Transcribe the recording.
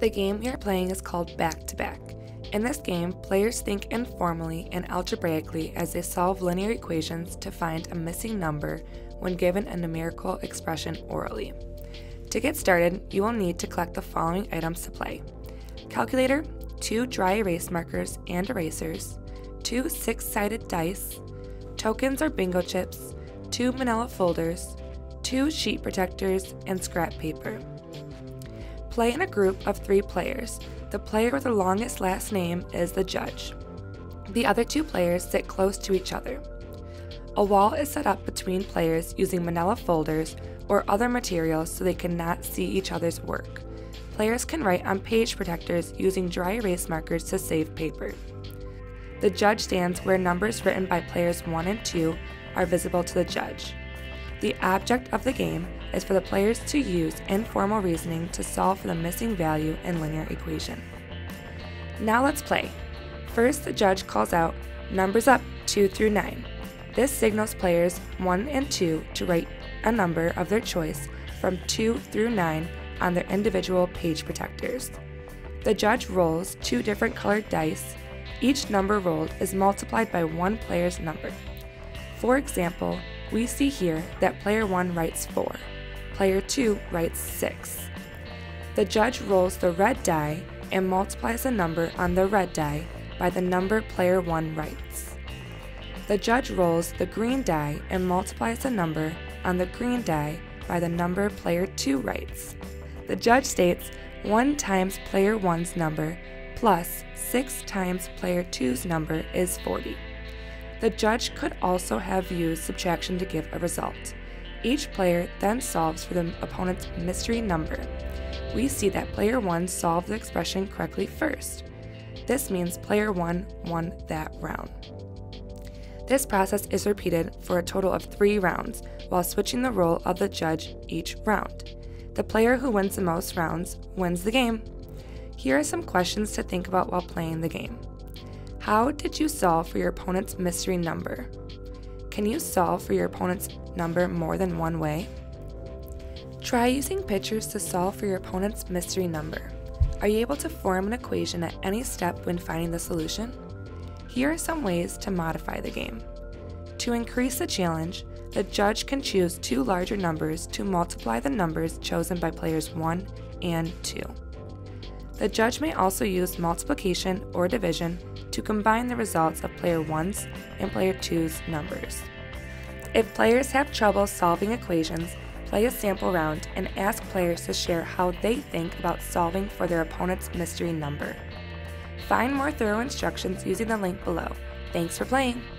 The game we are playing is called Back-to-Back. In this game, players think informally and algebraically as they solve linear equations to find a missing number when given a numerical expression orally. To get started, you will need to collect the following items to play: calculator, 2 dry erase markers and erasers, 2 6-sided dice, tokens or bingo chips, 2 manila folders, 2 sheet protectors, and scrap paper. Play in a group of 3 players. The player with the longest last name is the judge. The other 2 players sit close to each other. A wall is set up between players using manila folders or other materials so they cannot see each other's work. Players can write on page protectors using dry erase markers to save paper. The judge stands where numbers written by players 1 and 2 are visible to the judge. The object of the game is for the players to use informal reasoning to solve for the missing value in linear equation. Now let's play. First, the judge calls out, "Numbers up, 2 through 9. This signals players 1 and 2 to write a number of their choice from 2 through 9 on their individual page protectors. The judge rolls 2 different colored dice. Each number rolled is multiplied by one player's number. For example, we see here that player 1 writes 4, player 2 writes 6. The judge rolls the red die and multiplies the number on the red die by the number player 1 writes. The judge rolls the green die and multiplies the number on the green die by the number player 2 writes. The judge states 1 times player 1's number plus 6 times player 2's number is 40. The judge could also have used subtraction to give a result. Each player then solves for the opponent's mystery number. We see that player 1 solved the expression correctly first. This means player 1 won that round. This process is repeated for a total of 3 rounds while switching the role of the judge each round. The player who wins the most rounds wins the game. Here are some questions to think about while playing the game. How did you solve for your opponent's mystery number? Can you solve for your opponent's number more than one way? Try using pictures to solve for your opponent's mystery number. Are you able to form an equation at any step when finding the solution? Here are some ways to modify the game. To increase the challenge, the judge can choose 2 larger numbers to multiply the numbers chosen by players 1 and 2. The judge may also use multiplication or division to combine the results of player 1's and player 2's numbers. If players have trouble solving equations, play a sample round and ask players to share how they think about solving for their opponent's mystery number. Find more thorough instructions using the link below. Thanks for playing!